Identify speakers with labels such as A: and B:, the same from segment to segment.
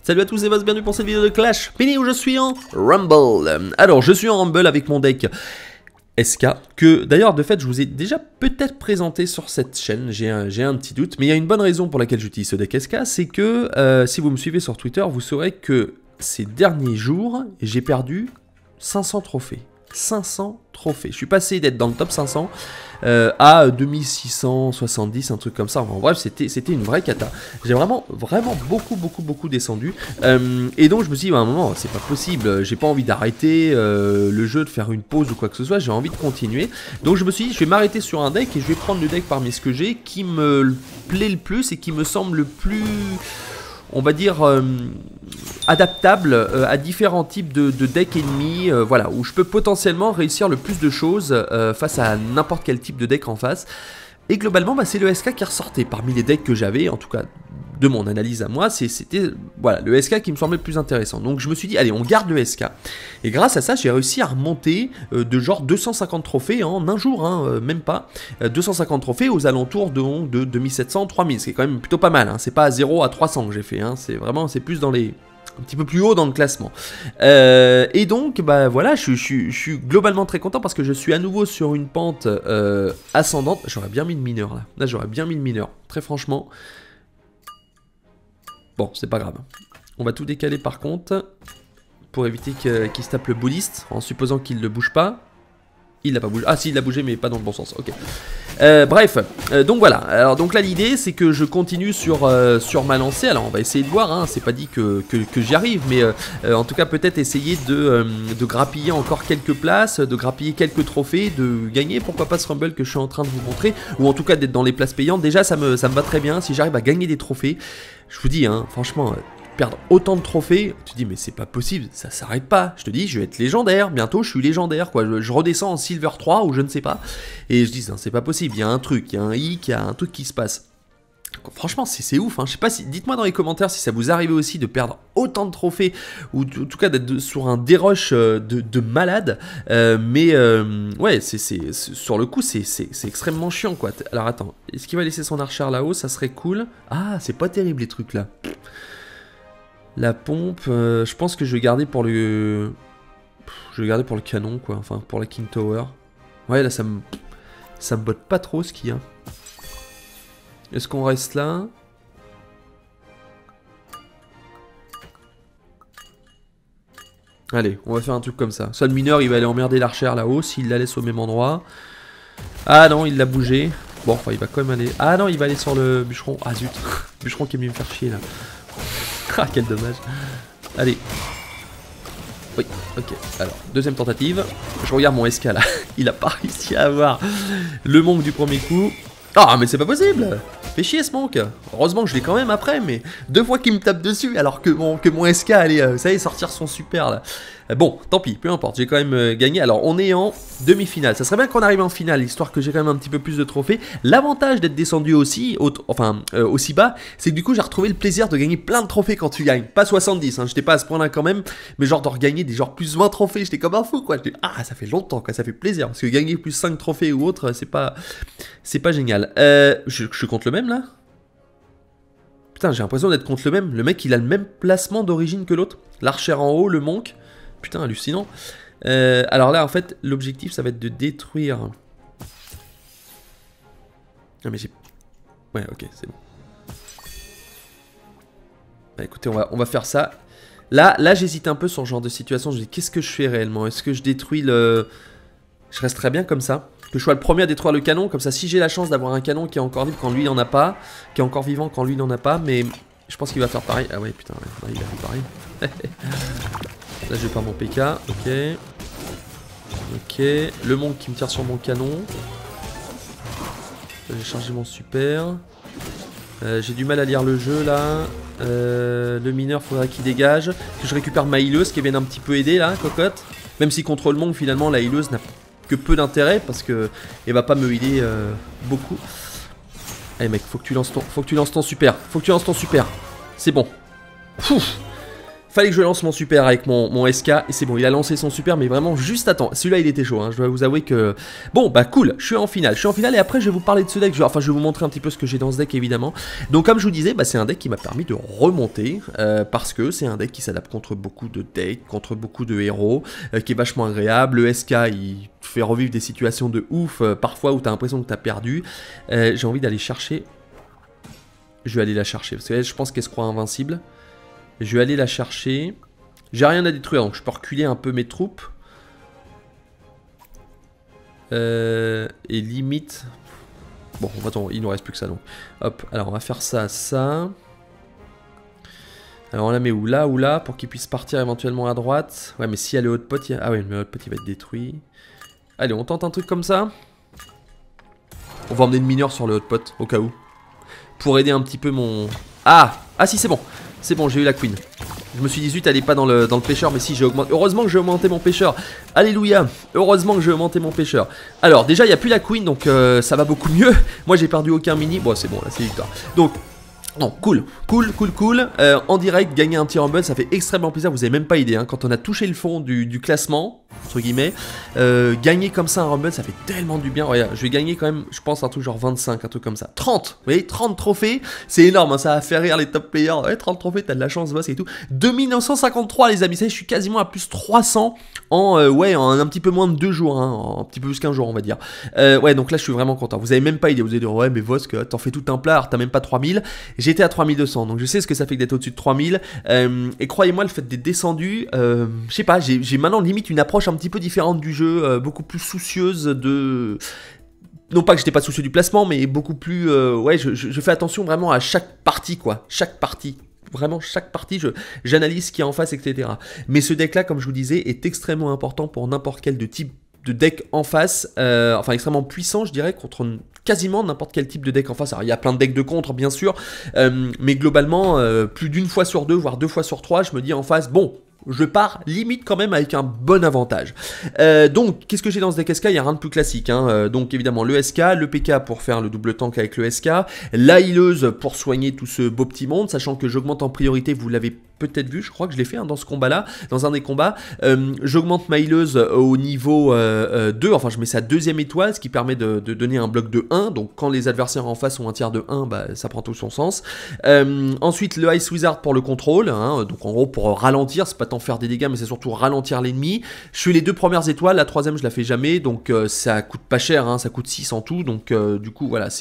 A: Salut à tous et bienvenue pour cette vidéo de Clash Mini où je suis en Rumble. Alors je suis en Rumble avec mon deck SK, que d'ailleurs de fait je vous ai déjà peut-être présenté sur cette chaîne, j'ai un petit doute, mais il y a une bonne raison pour laquelle j'utilise ce deck SK, c'est que si vous me suivez sur Twitter, vous saurez que ces derniers jours, j'ai perdu 500 trophées. 500 trophées. Je suis passé d'être dans le top 500 à 2670, un truc comme ça. Enfin, bref, c'était une vraie cata. J'ai vraiment beaucoup descendu. Et donc je me suis dit, à un moment, c'est pas possible. J'ai pas envie d'arrêter le jeu, de faire une pause ou quoi que ce soit. J'ai envie de continuer. Donc je me suis dit, je vais m'arrêter sur un deck et je vais prendre le deck parmi ce que j'ai qui me plaît le plus et qui me semble le plus, on va dire, adaptable à différents types de decks ennemis, voilà, où je peux potentiellement réussir le plus de choses face à n'importe quel type de deck en face. Et globalement, bah, c'est le SK qui ressortait parmi les decks que j'avais, en tout cas de mon analyse à moi, c'était voilà, le SK qui me semblait le plus intéressant. Donc je me suis dit, allez, on garde le SK. Et grâce à ça, j'ai réussi à remonter de genre 250 trophées en un jour, hein, même pas. 250 trophées aux alentours de 2700, 3000, c'est quand même plutôt pas mal. Hein. C'est pas à 0 à 300 que j'ai fait, hein. C'est vraiment, c'est plus dans les... un petit peu plus haut dans le classement. Et donc, bah voilà, je suis globalement très content parce que je suis à nouveau sur une pente ascendante. J'aurais bien mis le mineur là. Là, j'aurais bien mis le mineur. Très franchement. Bon, c'est pas grave. On va tout décaler par contre pour éviter qu'il se tape le bouddhiste en supposant qu'il ne bouge pas. Il n'a pas bougé. Ah si, il a bougé mais pas dans le bon sens. Ok. Bref, donc voilà. Alors donc là l'idée c'est que je continue sur ma lancée. Alors on va essayer de voir, hein. C'est pas dit que j'y arrive, mais en tout cas peut-être essayer de grappiller encore quelques places, de grappiller quelques trophées, de gagner pourquoi pas ce Rumble que je suis en train de vous montrer, ou en tout cas d'être dans les places payantes. Déjà ça me va très bien si j'arrive à gagner des trophées. Je vous dis, hein, franchement... perdre autant de trophées, tu te dis mais c'est pas possible, ça s'arrête pas. Je te dis je vais être légendaire, bientôt je suis légendaire quoi, je redescends en Silver 3 ou je ne sais pas. Et je dis c'est pas possible, il y a un truc, il y a un hic, il y a un truc qui se passe. Franchement c'est ouf, hein. Je sais pas si, dites-moi dans les commentaires si ça vous arrive aussi de perdre autant de trophées, ou en tout cas d'être sur un dérush de malade, mais ouais, sur le coup c'est extrêmement chiant quoi. Alors attends, est-ce qu'il va laisser son archer là-haut, ça serait cool. Ah c'est pas terrible les trucs là. La pompe, je pense que je vais garder pour le... Je vais garder pour le canon, quoi. Enfin, pour la King Tower. Ouais, là, ça me botte pas trop, ce qu'il y a. Est-ce qu'on reste là? Allez, on va faire un truc comme ça. Ça, le mineur, il va aller emmerder l'archer là-haut, s'il la laisse au même endroit. Ah non, il l'a bougé. Bon, enfin, il va quand même aller... Ah non, il va aller sur le bûcheron. Ah zut. Bûcheron qui est venu me faire chier, là. Ah quel dommage. Allez. Oui, ok. Alors, deuxième tentative. Je regarde mon SK là. Il a pas réussi à avoir le monk du premier coup. Ah mais c'est pas possible. Fais chier ce monk. Heureusement que je l'ai quand même après, mais deux fois qu'il me tape dessus alors que mon SK allait, ça y est, sortir son super là. Bon, tant pis, peu importe, j'ai quand même gagné. Alors, on est en demi-finale. Ça serait bien qu'on arrive en finale, histoire que j'ai quand même un petit peu plus de trophées. L'avantage d'être descendu aussi, aussi bas, c'est que du coup, j'ai retrouvé le plaisir de gagner plein de trophées quand tu gagnes. Pas 70, hein, j'étais pas à ce point-là quand même, mais genre de regagner des genre plus 20 trophées. J'étais comme un fou, quoi. Ah, ça fait longtemps, quoi, ça fait plaisir. Parce que gagner plus 5 trophées ou autre, c'est pas génial. Je suis contre le même, là? Putain, j'ai l'impression d'être contre le même. Le mec, il a le même placement d'origine que l'autre. L'archer en haut, le monk. Putain, hallucinant. Alors là, en fait, l'objectif, ça va être de détruire... Ah, mais j'ai... Ouais, ok, c'est bon. Bah écoutez, on va faire ça. Là j'hésite un peu sur ce genre de situation. Je me dis, qu'est-ce que je fais réellement? Est-ce que je détruis le... Je reste très bien comme ça. Que je sois le premier à détruire le canon. Comme ça, si j'ai la chance d'avoir un canon qui est encore libre quand lui, il n'en a pas. Qui est encore vivant quand lui, il n'en a pas. Mais je pense qu'il va faire pareil. Ah ouais, putain, ouais, il a fait pareil. Là je vais faire mon PK, ok. Ok, le monk qui me tire sur mon canon. J'ai chargé mon super. J'ai du mal à lire le jeu là. Le mineur faudra qu'il dégage. Que je récupère ma healeuse qui vient un petit peu aider là, cocotte. Même si contre le monk finalement la healeuse n'a que peu d'intérêt parce que elle va pas me healer beaucoup. Allez mec, faut que tu lances ton super. Faut que tu lances ton super. C'est bon. Pouf. Fallait que je lance mon super avec mon SK, et c'est bon, il a lancé son super, mais vraiment juste à temps. Celui-là, il était chaud, hein, je dois vous avouer que... Bon, bah cool, je suis en finale, et après, je vais vous parler de ce deck, enfin, je vais vous montrer un petit peu ce que j'ai dans ce deck, évidemment. Donc, comme je vous disais, bah, c'est un deck qui m'a permis de remonter, parce que c'est un deck qui s'adapte contre beaucoup de decks, contre beaucoup de héros, qui est vachement agréable. Le SK, il fait revivre des situations de ouf, parfois, où t'as l'impression que t'as perdu. J'ai envie d'aller chercher... Je vais aller la chercher, parce que je pense qu'elle se croit invincible. Je vais aller la chercher. J'ai rien à détruire, donc je peux reculer un peu mes troupes. Et limite... Bon, attends, il nous reste plus que ça, donc. Hop, alors on va faire ça, ça. Alors on la met où? Là ou là, pour qu'il puisse partir éventuellement à droite. Ouais, mais si elle est haut de pot, ah ouais, mais le haut de pot, il va être détruit. Allez, on tente un truc comme ça. On va emmener une mineure sur le haut de pot, au cas où. Pour aider un petit peu mon... Ah si, c'est bon. C'est bon, j'ai eu la queen. Je me suis dit, zut, elle est pas dans le pêcheur, mais si, j'ai augmenté. Heureusement que j'ai augmenté mon pêcheur. Alléluia. Heureusement que j'ai augmenté mon pêcheur. Alors, déjà, il n'y a plus la queen, donc ça va beaucoup mieux. Moi, j'ai perdu aucun mini. Bon, c'est bon, là, c'est victoire. Donc... Non, cool. En direct, gagner un petit Rumble, ça fait extrêmement plaisir, vous avez même pas idée, hein, quand on a touché le fond du classement, entre guillemets, gagner comme ça un Rumble, ça fait tellement du bien. Regarde, je vais gagner quand même, je pense, un truc genre 25, un truc comme ça. 30, vous voyez, 30 trophées, c'est énorme, hein, ça va faire rire les top players. Ouais, 30 trophées, t'as de la chance, boss et tout. 2953, les amis, ça y est, je suis quasiment à plus 300 en un petit peu moins de 2 jours, hein, un petit peu plus qu'un jour, on va dire. Ouais, donc là, je suis vraiment content. Vous avez même pas idée, vous allez dire, ouais, mais Vosk, t'en fais tout un plat, alors t'as même pas 3000. J'étais à 3200, donc je sais ce que ça fait que d'être au-dessus de 3000. Et croyez-moi, le fait d'être descendu, je sais pas, j'ai maintenant limite une approche un petit peu différente du jeu, beaucoup plus soucieuse de... Non pas que j'étais pas soucieux du placement, mais beaucoup plus... ouais, je fais attention vraiment à chaque partie, quoi. Chaque partie. Vraiment, chaque partie, j'analyse ce qu'il y a en face, etc. Mais ce deck-là, comme je vous disais, est extrêmement important pour n'importe quel type de deck en face, enfin extrêmement puissant, je dirais, contre quasiment n'importe quel type de deck en face. Alors il y a plein de decks de contre, bien sûr, mais globalement, plus d'une fois sur deux, voire 2 fois sur 3, je me dis en face, bon, je pars limite quand même avec un bon avantage. Donc, qu'est-ce que j'ai dans ce deck SK? Il n'y a rien de plus classique, hein. Donc évidemment le SK, le PK pour faire le double tank avec le SK, la healeuse pour soigner tout ce beau petit monde, sachant que j'augmente en priorité, vous l'avez peut-être vu, je crois que je l'ai fait, hein, dans ce combat-là, dans un des combats. J'augmente ma healeuse au niveau 2, enfin je mets sa 2e étoile, ce qui permet de donner un bloc de 1, donc quand les adversaires en face ont un tiers de 1, bah, ça prend tout son sens. Ensuite le Ice Wizard pour le contrôle, hein, donc en gros pour ralentir, c'est pas tant faire des dégâts, mais c'est surtout ralentir l'ennemi. Je fais les 2 premières étoiles, la 3e je la fais jamais, donc ça coûte pas cher, hein, ça coûte 6 en tout, donc du coup voilà,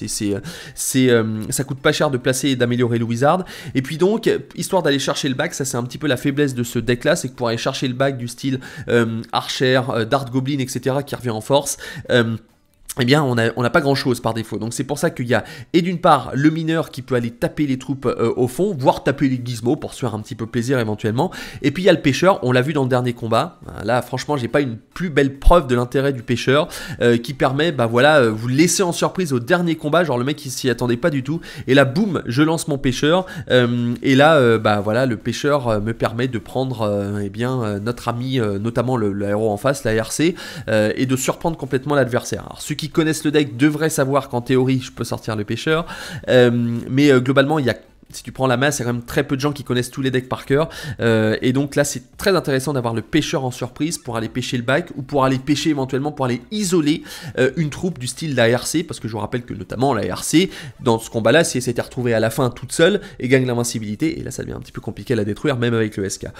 A: ça coûte pas cher de placer et d'améliorer le Wizard. Et puis donc, histoire d'aller chercher le bac, ça c'est un petit peu la faiblesse de ce deck là, c'est que pour aller chercher le bac du style Archer, Dart Goblin, etc. qui revient en force, eh bien on n'a pas grand chose par défaut, donc c'est pour ça qu'il y a, et d'une part, le mineur qui peut aller taper les troupes au fond, voire taper les gizmos pour se faire un petit peu plaisir éventuellement, et puis il y a le pêcheur, on l'a vu dans le dernier combat, là franchement j'ai pas une plus belle preuve de l'intérêt du pêcheur, qui permet, bah voilà, vous laisser en surprise au dernier combat, genre le mec il s'y attendait pas du tout, et là boum, je lance mon pêcheur, et là bah voilà, le pêcheur me permet de prendre eh bien notre ami, notamment le héros en face, la RC, et de surprendre complètement l'adversaire. Alors ceux qui connaissent le deck devraient savoir qu'en théorie je peux sortir le pêcheur, mais globalement il y a, si tu prends la masse, il y a quand même très peu de gens qui connaissent tous les decks par cœur, et donc là c'est très intéressant d'avoir le pêcheur en surprise pour aller pêcher le bac, ou pour aller pêcher éventuellement, pour aller isoler une troupe du style la RC, parce que je vous rappelle que notamment la RC, dans ce combat là, si elle s'était retrouvée à la fin toute seule, et gagne l'invincibilité, et là ça devient un petit peu compliqué à la détruire, même avec le SK.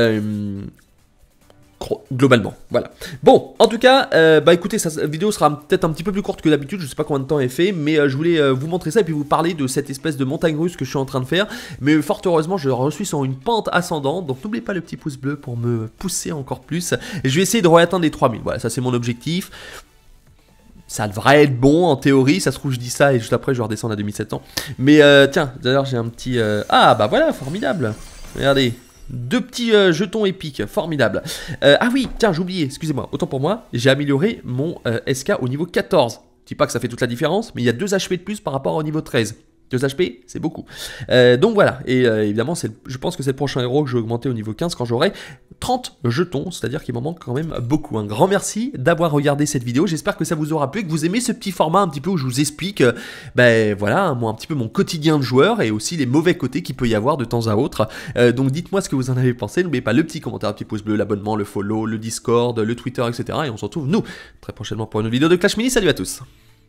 A: Globalement, voilà. Bon, en tout cas, bah écoutez, cette vidéo sera peut-être un petit peu plus courte que d'habitude, je sais pas combien de temps elle fait, mais je voulais vous montrer ça et puis vous parler de cette espèce de montagne russe que je suis en train de faire, mais fort heureusement, je suis sur une pente ascendante, donc n'oubliez pas le petit pouce bleu pour me pousser encore plus, et je vais essayer de réatteindre les 3000, voilà, ça c'est mon objectif. Ça devrait être bon en théorie, ça se trouve je dis ça et juste après je vais redescendre à 2700, mais tiens, d'ailleurs j'ai un petit... Ah bah voilà, formidable, regardez. 2 petits jetons épiques, formidable. Ah oui, tiens, j'ai oublié, excusez-moi, autant pour moi, j'ai amélioré mon SK au niveau 14. Je dis pas que ça fait toute la différence, mais il y a 2 HP de plus par rapport au niveau 13. 2 HP, c'est beaucoup. Donc voilà, et évidemment, je pense que c'est le prochain héros que je vais augmenter au niveau 15 quand j'aurai 30 jetons, c'est-à-dire qu'il m'en manque quand même beaucoup. Un grand merci d'avoir regardé cette vidéo, j'espère que ça vous aura plu, que vous aimez ce petit format un petit peu où je vous explique, ben voilà, moi un petit peu mon quotidien de joueur et aussi les mauvais côtés qu'il peut y avoir de temps à autre. Donc dites-moi ce que vous en avez pensé, n'oubliez pas le petit commentaire, le petit pouce bleu, l'abonnement, le follow, le Discord, le Twitter, etc. Et on se retrouve nous très prochainement pour une vidéo de Clash Mini. Salut à tous.